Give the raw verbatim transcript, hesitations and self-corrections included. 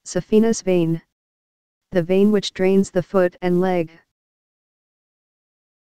Saphenous vein. The vein which drains the foot and leg.